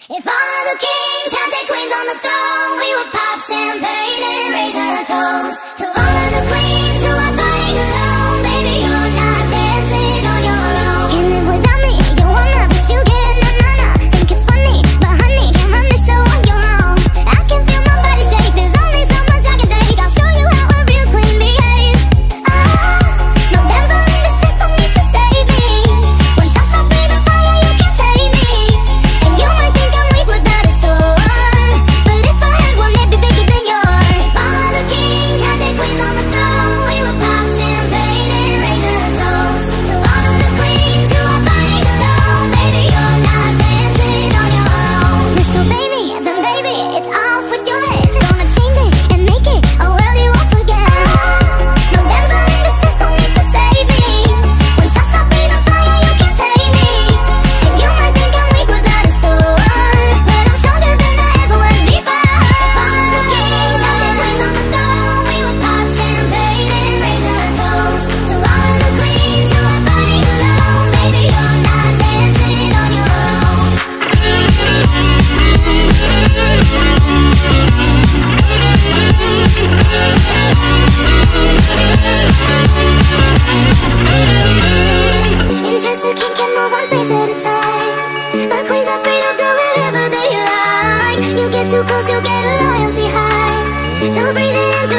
If all of the kings had their queens on the throne, we would pop champagne and raise a toast to all of the queens who are fighting alone. Baby, you're not dancing on your own. Can't live without me, you wanna, but you get na-na-na. Think it's funny, but honey, can't run the show on your own. I can feel my body shake, there's only so much I can take. I'll show you how a real queen behaves. No damsel in distress, don't need to save me. Once I stop breathing fire, you can't take me. And you might think I'm weak without a sword, but if I had one, it'd be bigger than yours. If all of the kings had their queens on the throne, we would pop champagne and raise a toast to all of the queens who are fighting alone. Baby, you're not dancing on your own. Disobey me, then baby, it's off with your head. Gonna change it and make it a world you won't forget. No damsel in distress, don't need to save me. Once I stop breathing fire, you can't take me. And you might think I'm weak without a sword, but I'm stronger than I ever was before. If all of the kings had their queens on the throne, we would pop champagne and raise a toast to all of the queens who are fighting alone. Baby, you're not dancing on your own. And just a king can move one space at a time, but queens are free to go wherever they like. You get too close, you'll get a royalty high, so breathe it into